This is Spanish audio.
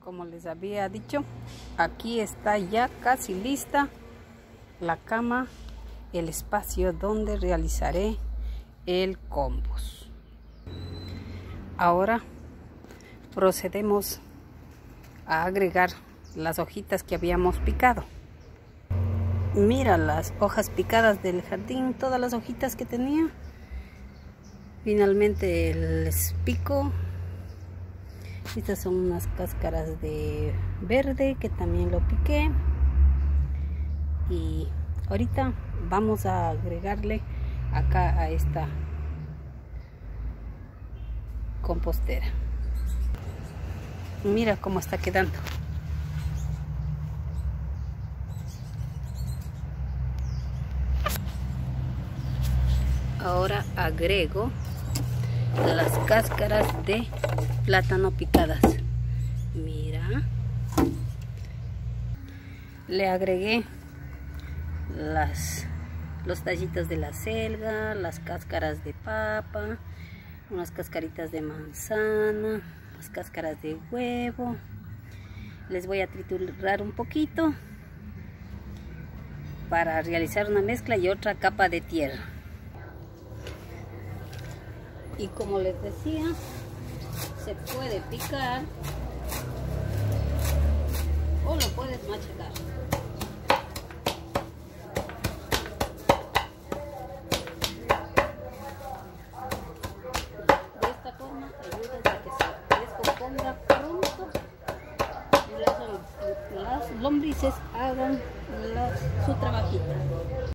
Como les había dicho, aquí está ya casi lista la cama, el espacio donde realizaré el compost. Ahora procedemos a agregar las hojitas que habíamos picado. Mira las hojas picadas del jardín, todas las hojitas que tenía. Finalmente les pico. Estas son unas cáscaras de verde que también lo piqué. Y ahorita vamos a agregarle acá a esta compostera. Mira cómo está quedando. Ahora agrego las cáscaras de plátano picadas. Mira. Le agregué los tallitos de la selga, las cáscaras de papa, unas cascaritas de manzana, las cáscaras de huevo. Les voy a triturar un poquito para realizar una mezcla y otra capa de tierra. Y como les decía, se puede picar o lo puedes machacar. De esta forma ayudas a que se descomponga pronto y las lombrices hagan su trabajito.